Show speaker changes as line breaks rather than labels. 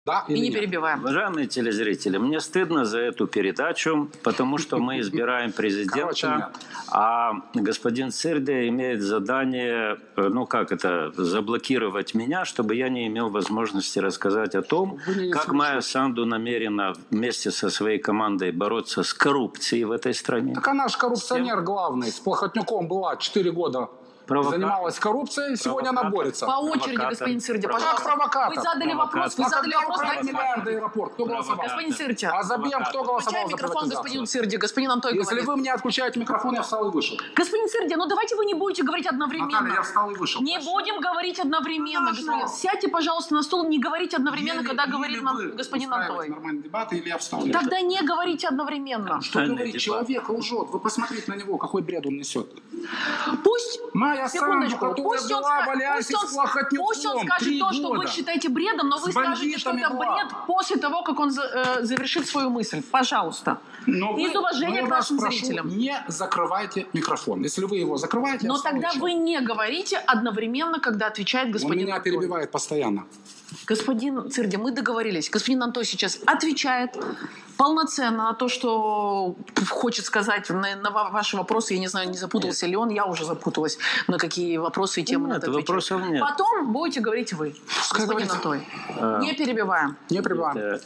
Да
и
или
не
нет?
перебиваем.
Уважаемые телезрители, мне стыдно за эту передачу, потому что мы избираем
Короче,
президента,
нет.
а господин Цирде имеет задание, ну как это, заблокировать меня, чтобы я не имел возможности рассказать о том,
Вы не
как
слышите.
Майя Санду намерена вместе со своей командой бороться с коррупцией в этой стране.
Так она же коррупционер главный. С Плохотнюком была 4 года.
Провокатор.
Занималась коррупцией, сегодня она борется.
По очереди,
Провокатор.
господин Цирди,
Провокатор.
пожалуйста.
Провокатор.
Вы задали вопрос, вы
А
задали
когда
вопрос.
украли
дайте
миллиарды аэропорт, кто голосовал?
Господин Цирди,
А за БМ кто голосовал
включай
за
микрофон
приватизацию?
господину Цирди, господин Антой
Если
говорит.
вы мне отключаете микрофон, я встал и вышел.
Господин Цирди, ну давайте вы не будете говорить одновременно.
Наталья, я встал и вышел.
Не будем говорить одновременно,
Хорошо.
господин. Сядьте, пожалуйста, на стол, не говорите одновременно, когда говорит нам
вы
господин
устраиваете
Антой.
нормальные дебаты, или я встал? и
Тогда не говорите одновременно.
Что
Нормальные
говорит?
дебаты.
Человек лжет. Вы посмотрите на него, какой бред он несет.
Пусть,
Моя
секундочку,
Санду, которая
пусть он,
была, валяясь с Плохотнюком
пусть он скажет
3
то, что вы
года.
считаете бредом, но вы
С
скажете, что
бандитами
это
была.
бред после того, как он завершит свою мысль. Пожалуйста.
Но
Из уважения
но
к
я вас
нашим
прошу,
зрителям.
не закрывайте микрофон. Если вы его закрываете, я
Но
встал и
тогда
ушел.
вы не говорите одновременно, когда отвечает
Он
господин
меня
Антой.
перебивает постоянно.
Господин Цирди, мы договорились. Господин Антой сейчас отвечает полноценно на то, что хочет сказать на ваши вопросы. Я не знаю, не запутался ли он, я уже запуталась, на какие вопросы и темы
Нет,
надо отвечать.
вопросов нет.
Потом будете говорить вы, господин
говорите.
Антой. Не перебиваем.
Не прибываем.